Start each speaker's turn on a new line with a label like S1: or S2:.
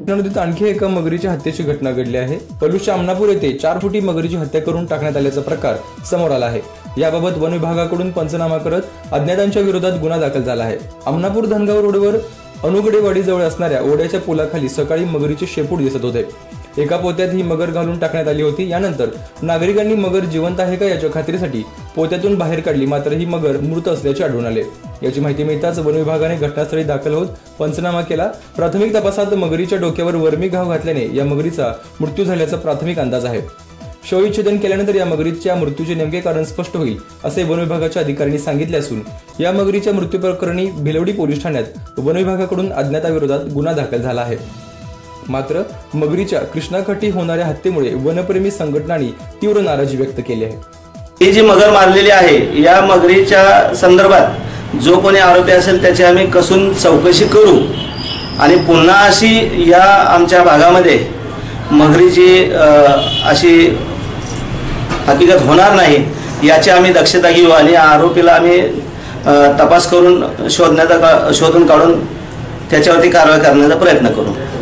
S1: नदीत आणखी एका मगरीच्या हत्येची घटना घडली आहे। पलूसच्या आमनापूर येथे 4 फुटी मगरीची हत्या करून टाकण्यात आल्याचा प्रकार समोर आला आहे। याबाबत वन विभागाकडून पंचनामा करत अज्ञातांच्या विरोधात गुन्हा दाखल झाला आहे। आमनापूर धनगाव रोडवर अनुगडेवाडीजवळ असणाऱ्या ओढ्याच्या पुलाखाली सकाळी मगरीचे शेपूट दिसत होते। एका पोत्यात ही मगर घालून टाकण्यात आली होती। यानंतर नागरिकांनी मगर जिवंत आहे का याच्या खात्रीसाठी पोत्यातून बाहेर काढली, मात्र ही मगर मृत असल्याचे आढळून आले। याची माहिती मिळताच वन विभागाने घटनास्थळी दाखल होत पंचनामा केला। प्राथमिक तपासात मगरीच्या डोक्यावर वर्मी घाव घातल्याने या मगरीचा मृत्यू झाल्याचा प्राथमिक अंदाज आहे। शवविच्छेदन केल्यानंतर या मगरीच्या मृत्यूचे नेमके कारण स्पष्ट होईल असे वन विभागाच्या अधिकाऱ्यांनी सांगितले असून या मगरीच्या मृत्यू प्रकरणी भिलवडी पोलीस ठाण्यात वन विभागाकडून अज्ञाताविरोधात गुन्हा दाखल झाला आहे। मात्र मगरीच्या कृष्णाकाठी होणाऱ्या हत्येमुळे वनप्रेमी संघटनांनी तीव्र नाराजी व्यक्त केली आहे।
S2: ही जी मगर मारलेली आहे या मगरीच्या संदर्भात जो कोणी आरोपी असेल त्याची आम्ही कसून चौकशी करू आणि पुन्हा अशी या आमच्या भागामध्ये मगरीची अशी हकीकत होणार नाही याची आम्ही दक्षता घेऊ आणि आरोपीला आम्ही तपास करून शोधून काढून त्याच्यावरती कारवाई करण्याचा प्रयत्न करू।